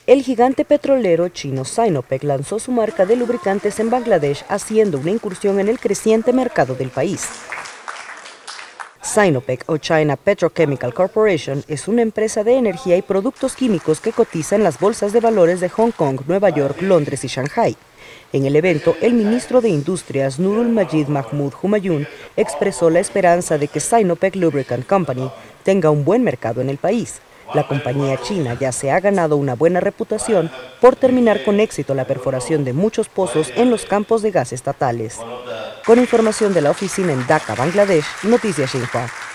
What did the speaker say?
El gigante petrolero chino Sinopec lanzó su marca de lubricantes en Bangladesh, haciendo una incursión en el creciente mercado del país. Sinopec o China Petrochemical Corporation es una empresa de energía y productos químicos que cotiza en las bolsas de valores de Hong Kong, Nueva York, Londres y Shanghai. En el evento, el ministro de Industrias, Nurul Majid Mahmood Humayun, expresó la esperanza de que Sinopec Lubricant Company tenga un buen mercado en el país. La compañía china ya se ha ganado una buena reputación por terminar con éxito la perforación de muchos pozos en los campos de gas estatales. Con información de la oficina en Dhaka, Bangladesh, Noticias Xinhua.